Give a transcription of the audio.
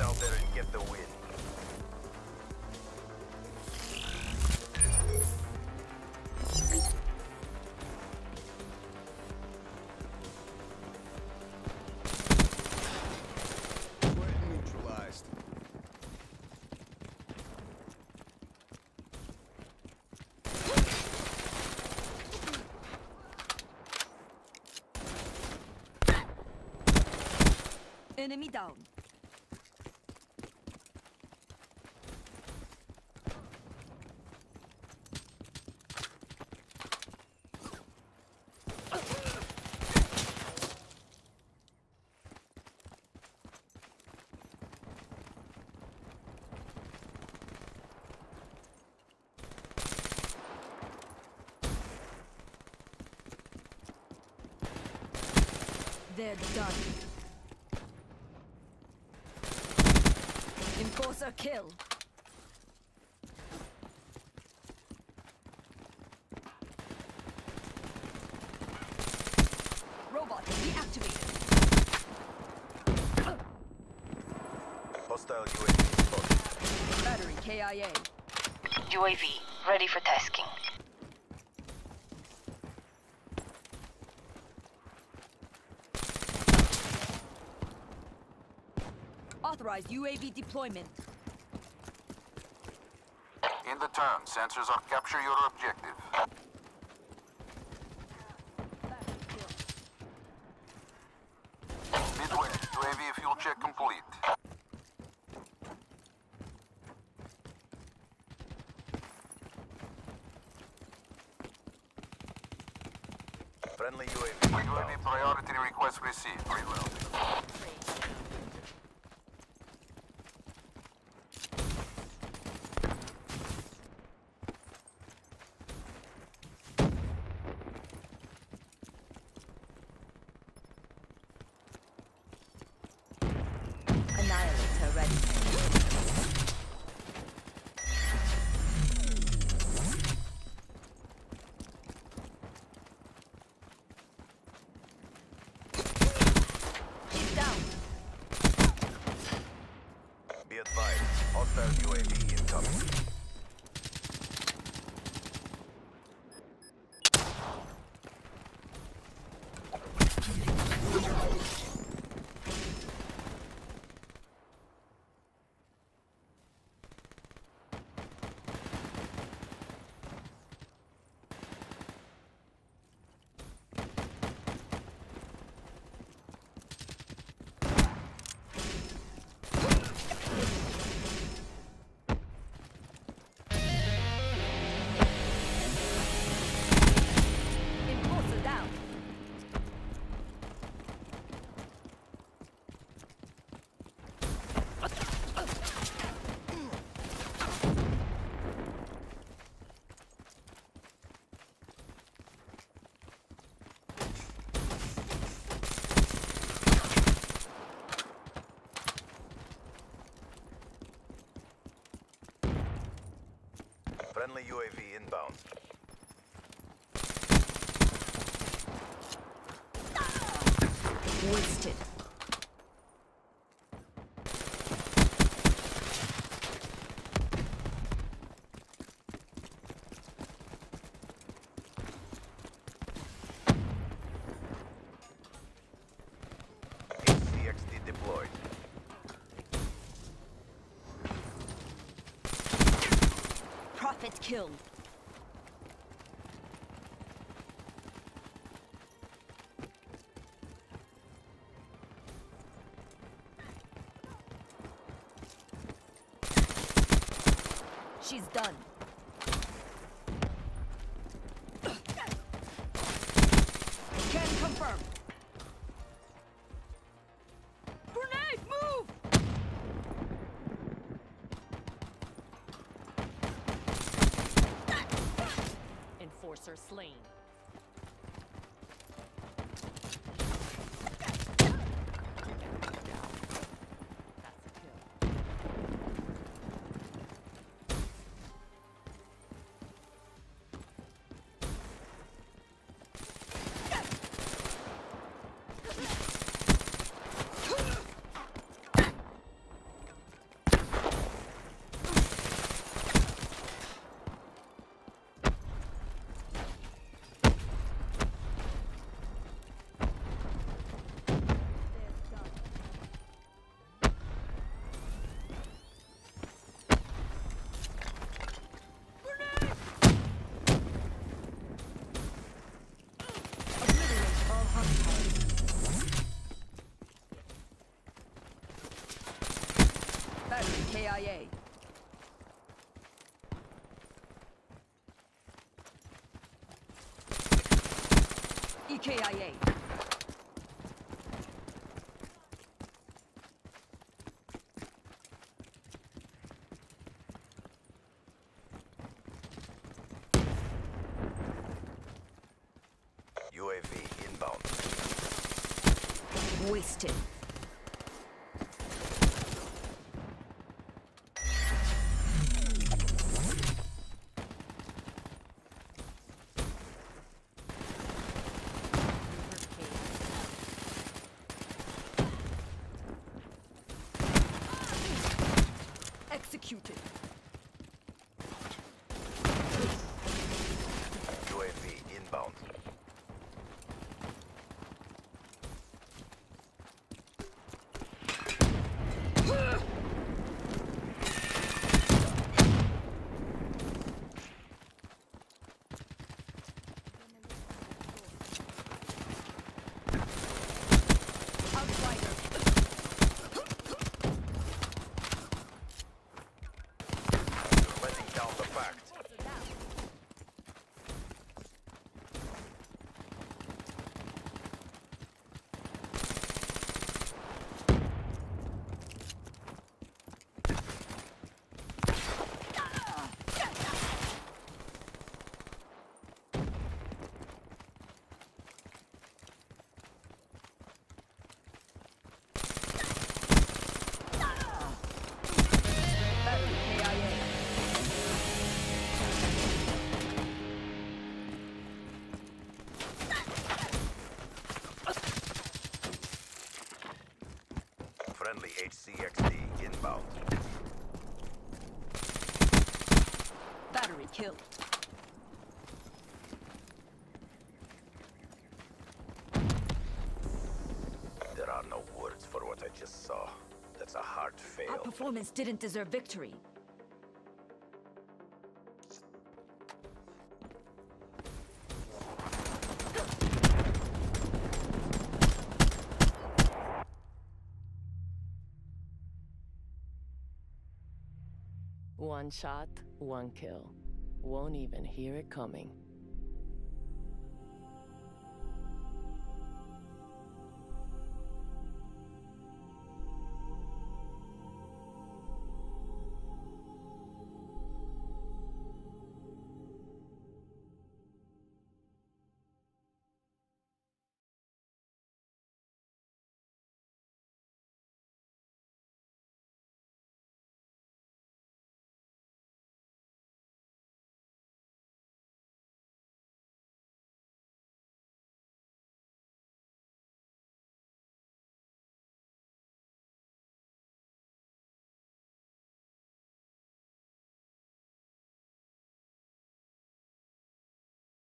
out there and get the win. Neutralized. Enemy down. They're done. Enforcer kill. Robot deactivated. Hostile UAV spotted. Battery KIA. UAV, ready for tasking. Authorized UAV deployment. In the turn, sensors are capture your objective. Midway, UAV fuel check complete. Friendly UAV. UAV priority request received. Reload. Annihilator ready. She's down. Be advised. Hostile UAV incoming. Enforcer down. Friendly UAV inbound. Wasted. HCXD deployed. Prophet kill. She's done. Can confirm. Grenade, move! Enforcer slain. Battery KIA. EKIA. UAV inbound. Wasted. Executed. UAV inbound. Outsider. You're letting down the fact. Battery KIA. Friendly HCXD inbound. Battery killed. There are no words for what I just saw. That's a hard Our fail. performance didn't deserve victory. One shot, one kill. Won't even hear it coming.